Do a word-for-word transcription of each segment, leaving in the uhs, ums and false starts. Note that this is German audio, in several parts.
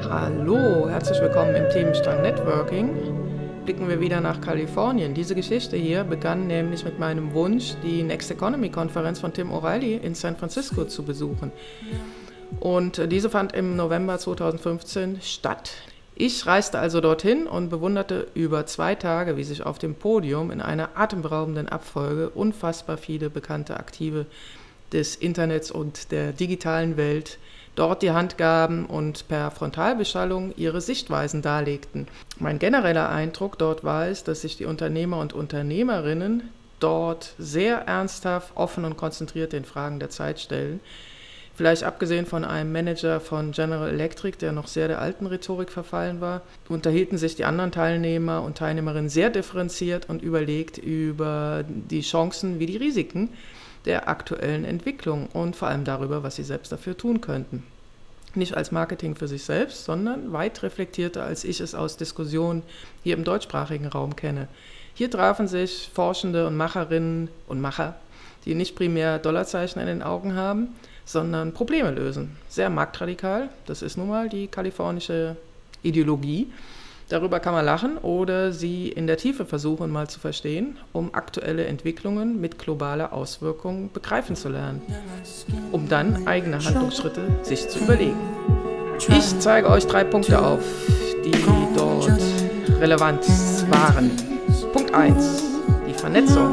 Hallo, herzlich willkommen im Themenstrang Networking. Blicken wir wieder nach Kalifornien. Diese Geschichte hier begann nämlich mit meinem Wunsch, die Next Economy-Konferenz von Tim O'Reilly in San Francisco zu besuchen. Und diese fand im November zweitausendfünfzehn statt. Ich reiste also dorthin und bewunderte über zwei Tage, wie sich auf dem Podium in einer atemberaubenden Abfolge unfassbar viele bekannte Aktive des Internets und der digitalen Welt dort die Hand gaben und per Frontalbeschallung ihre Sichtweisen darlegten. Mein genereller Eindruck dort war es, dass sich die Unternehmer und Unternehmerinnen dort sehr ernsthaft, offen und konzentriert den Fragen der Zeit stellen. Vielleicht abgesehen von einem Manager von General Electric, der noch sehr der alten Rhetorik verfallen war, unterhielten sich die anderen Teilnehmer und Teilnehmerinnen sehr differenziert und überlegt über die Chancen wie die Risiken der aktuellen Entwicklung und vor allem darüber, was sie selbst dafür tun könnten. Nicht als Marketing für sich selbst, sondern weit reflektierter, als ich es aus Diskussionen hier im deutschsprachigen Raum kenne. Hier trafen sich Forschende und Macherinnen und Macher, die nicht primär Dollarzeichen in den Augen haben, sondern Probleme lösen. Sehr marktradikal, das ist nun mal die kalifornische Ideologie. Darüber kann man lachen oder sie in der Tiefe versuchen mal zu verstehen, um aktuelle Entwicklungen mit globaler Auswirkung begreifen zu lernen, um dann eigene Handlungsschritte sich zu überlegen. Ich zeige euch drei Punkte auf, die dort relevant waren. Punkt eins, die Vernetzung.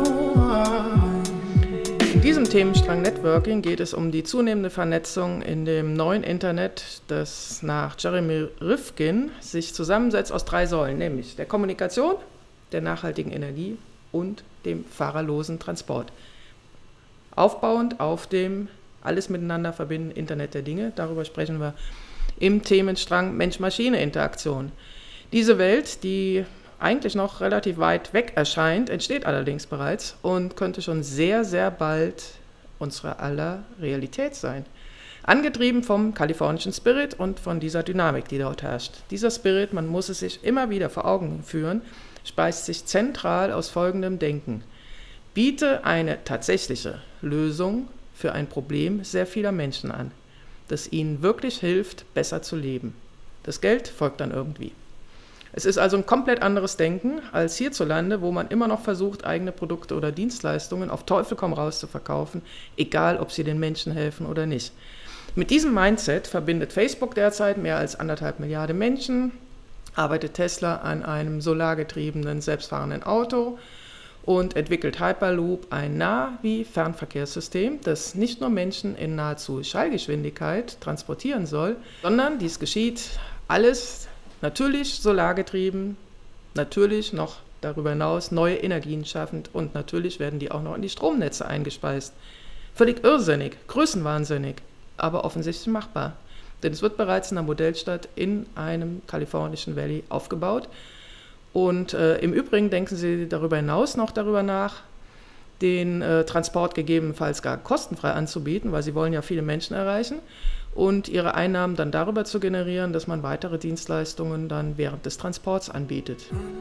In diesem Themenstrang Networking geht es um die zunehmende Vernetzung in dem neuen Internet, das nach Jeremy Rifkin sich zusammensetzt aus drei Säulen, nämlich der Kommunikation, der nachhaltigen Energie und dem fahrerlosen Transport. Aufbauend auf dem alles miteinander verbinden Internet der Dinge, darüber sprechen wir im Themenstrang Mensch-Maschine-Interaktion. Diese Welt, die eigentlich noch relativ weit weg erscheint, entsteht allerdings bereits und könnte schon sehr, sehr bald unsere aller Realität sein. Angetrieben vom kalifornischen Spirit und von dieser Dynamik, die dort herrscht. Dieser Spirit, man muss es sich immer wieder vor Augen führen, speist sich zentral aus folgendem Denken. Biete eine tatsächliche Lösung für ein Problem sehr vieler Menschen an, das ihnen wirklich hilft, besser zu leben. Das Geld folgt dann irgendwie. Es ist also ein komplett anderes Denken als hierzulande, wo man immer noch versucht, eigene Produkte oder Dienstleistungen auf Teufel komm raus zu verkaufen, egal ob sie den Menschen helfen oder nicht. Mit diesem Mindset verbindet Facebook derzeit mehr als anderthalb Milliarden Menschen, arbeitet Tesla an einem solargetriebenen, selbstfahrenden Auto und entwickelt Hyperloop, ein Nah-wie-Fernverkehrssystem, das nicht nur Menschen in nahezu Schallgeschwindigkeit transportieren soll, sondern dies geschieht alles natürlich solargetrieben, natürlich noch darüber hinaus neue Energien schaffend und natürlich werden die auch noch in die Stromnetze eingespeist. Völlig irrsinnig, größenwahnsinnig, aber offensichtlich machbar. Denn es wird bereits in einer Modellstadt in einem kalifornischen Valley aufgebaut. Und äh, im Übrigen denken Sie darüber hinaus noch darüber nach, den äh, Transport gegebenenfalls gar kostenfrei anzubieten, weil Sie wollen ja viele Menschen erreichen. Und ihre Einnahmen dann darüber zu generieren, dass man weitere Dienstleistungen dann während des Transports anbietet.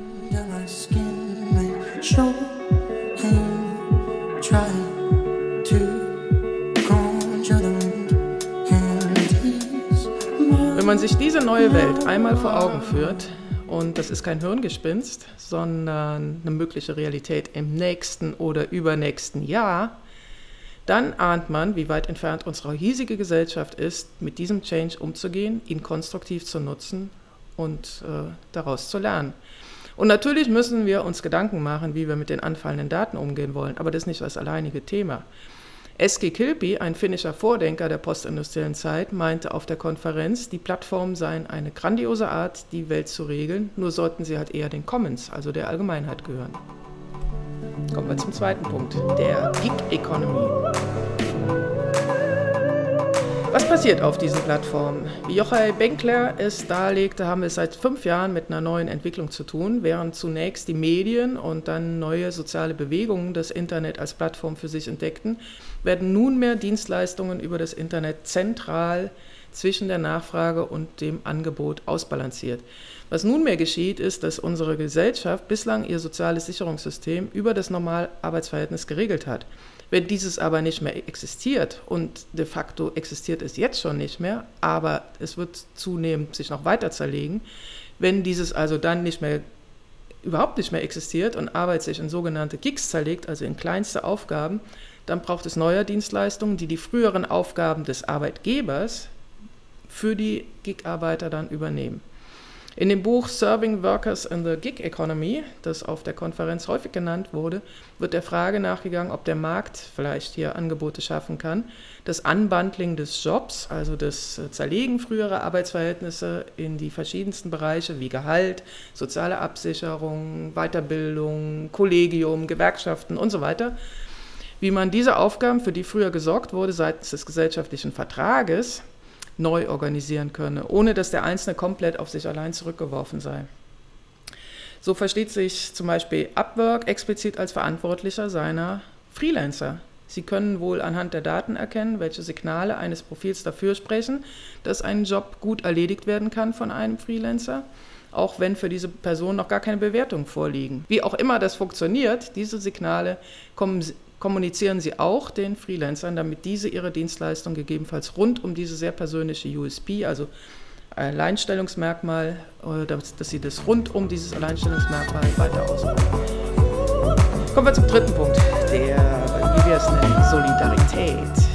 Wenn man sich diese neue Welt einmal vor Augen führt, und das ist kein Hirngespinst, sondern eine mögliche Realität im nächsten oder übernächsten Jahr, dann ahnt man, wie weit entfernt unsere hiesige Gesellschaft ist, mit diesem Change umzugehen, ihn konstruktiv zu nutzen und äh, daraus zu lernen. Und natürlich müssen wir uns Gedanken machen, wie wir mit den anfallenden Daten umgehen wollen, aber das ist nicht das alleinige Thema. Eski Kilpi, ein finnischer Vordenker der postindustriellen Zeit, meinte auf der Konferenz, die Plattformen seien eine grandiose Art, die Welt zu regeln, nur sollten sie halt eher den Commons, also der Allgemeinheit, gehören. Kommen wir zum zweiten Punkt, der Gig Economy. Was passiert auf diesen Plattformen? Wie Yochai Benkler es darlegte, haben wir es seit fünf Jahren mit einer neuen Entwicklung zu tun, während zunächst die Medien und dann neue soziale Bewegungen das Internet als Plattform für sich entdeckten, werden nunmehr Dienstleistungen über das Internet zentral zwischen der Nachfrage und dem Angebot ausbalanciert. Was nunmehr geschieht, ist, dass unsere Gesellschaft bislang ihr soziales Sicherungssystem über das Normalarbeitsverhältnis geregelt hat. Wenn dieses aber nicht mehr existiert, und de facto existiert es jetzt schon nicht mehr, aber es wird zunehmend sich noch weiter zerlegen, wenn dieses also dann nicht mehr, überhaupt nicht mehr existiert und Arbeit sich in sogenannte Gigs zerlegt, also in kleinste Aufgaben, dann braucht es neue Dienstleistungen, die die früheren Aufgaben des Arbeitgebers für die Gig-Arbeiter dann übernehmen. In dem Buch Serving Workers in the Gig Economy, das auf der Konferenz häufig genannt wurde, wird der Frage nachgegangen, ob der Markt vielleicht hier Angebote schaffen kann, das Unbundling des Jobs, also das Zerlegen früherer Arbeitsverhältnisse in die verschiedensten Bereiche wie Gehalt, soziale Absicherung, Weiterbildung, Kollegium, Gewerkschaften und so weiter, wie man diese Aufgaben, für die früher gesorgt wurde seitens des gesellschaftlichen Vertrages, neu organisieren könne, ohne dass der Einzelne komplett auf sich allein zurückgeworfen sei. So versteht sich zum Beispiel Upwork explizit als Verantwortlicher seiner Freelancer. Sie können wohl anhand der Daten erkennen, welche Signale eines Profils dafür sprechen, dass ein Job gut erledigt werden kann von einem Freelancer, auch wenn für diese Person noch gar keine Bewertungen vorliegen. Wie auch immer das funktioniert, diese Signale kommen kommunizieren sie auch den Freelancern, damit diese ihre Dienstleistung gegebenenfalls rund um diese sehr persönliche U S P, also Alleinstellungsmerkmal, dass, dass sie das rund um dieses Alleinstellungsmerkmal weiter ausbauen. Kommen wir zum dritten Punkt, der, wie wir es nennen, Solidarität.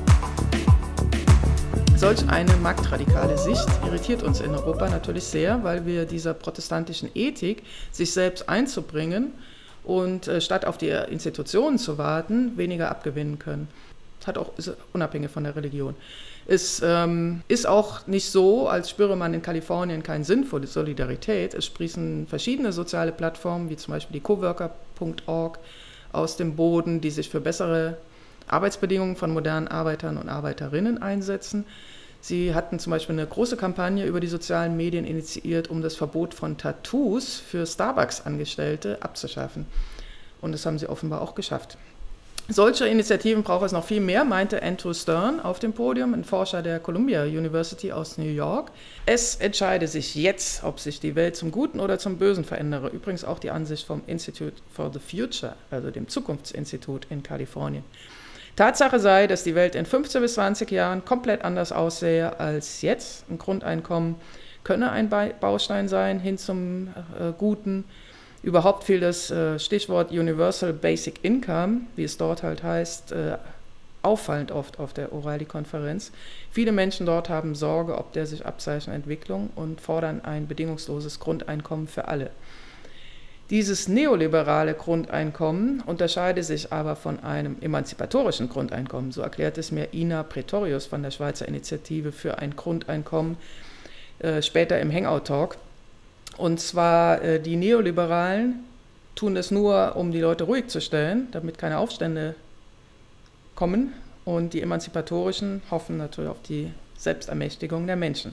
Solch eine marktradikale Sicht irritiert uns in Europa natürlich sehr, weil wir dieser protestantischen Ethik, sich selbst einzubringen, und äh, statt auf die Institutionen zu warten, weniger abgewinnen können. Das hat auch, ist unabhängig von der Religion. Es ähm, ist auch nicht so, als spüre man in Kalifornien keinen Sinn für die Solidarität. Es sprießen verschiedene soziale Plattformen, wie zum Beispiel die Coworker Punkt org, aus dem Boden, die sich für bessere Arbeitsbedingungen von modernen Arbeitern und Arbeiterinnen einsetzen. Sie hatten zum Beispiel eine große Kampagne über die sozialen Medien initiiert, um das Verbot von Tattoos für Starbucks-Angestellte abzuschaffen. Und das haben sie offenbar auch geschafft. Solche Initiativen braucht es noch viel mehr, meinte Andrew Stern auf dem Podium, ein Forscher der Columbia University aus New York. Es entscheide sich jetzt, ob sich die Welt zum Guten oder zum Bösen verändere. Übrigens auch die Ansicht vom Institute for the Future, also dem Zukunftsinstitut in Kalifornien. Tatsache sei, dass die Welt in fünfzehn bis zwanzig Jahren komplett anders aussähe als jetzt. Ein Grundeinkommen könne ein Baustein sein hin zum äh, Guten. Überhaupt fiel das äh, Stichwort Universal Basic Income, wie es dort halt heißt, äh, auffallend oft auf der O'Reilly-Konferenz. Viele Menschen dort haben Sorge ob der sich abzeichnenden Entwicklung und fordern ein bedingungsloses Grundeinkommen für alle. Dieses neoliberale Grundeinkommen unterscheide sich aber von einem emanzipatorischen Grundeinkommen. So erklärt es mir Ina Pretorius von der Schweizer Initiative für ein Grundeinkommen äh, später im Hangout-Talk. Und zwar äh, die Neoliberalen tun das nur, um die Leute ruhig zu stellen, damit keine Aufstände kommen. Und die Emanzipatorischen hoffen natürlich auf die Selbstermächtigung der Menschen.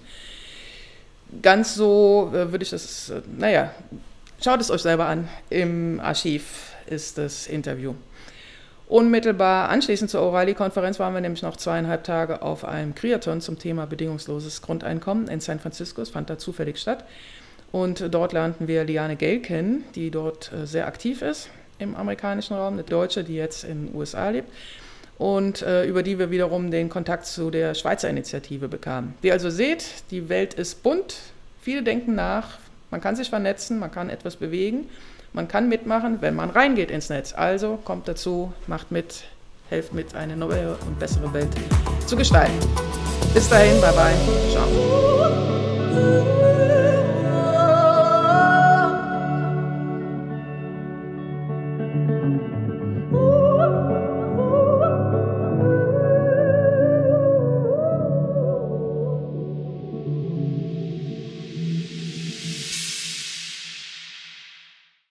Ganz so äh, würde ich das, äh, naja, schaut es euch selber an, im Archiv ist das Interview. Unmittelbar anschließend zur O'Reilly-Konferenz waren wir nämlich noch zweieinhalb Tage auf einem Kriathon zum Thema bedingungsloses Grundeinkommen in San Francisco. Es fand da zufällig statt. Und dort lernten wir Liane Gale kennen, die dort sehr aktiv ist im amerikanischen Raum, eine Deutsche, die jetzt in den U S A lebt. Und äh, über die wir wiederum den Kontakt zu der Schweizer Initiative bekamen. Wie ihr also seht, die Welt ist bunt, viele denken nach. Man kann sich vernetzen, man kann etwas bewegen, man kann mitmachen, wenn man reingeht ins Netz. Also kommt dazu, macht mit, helft mit, eine neue und bessere Welt zu gestalten. Bis dahin, bye bye, ciao.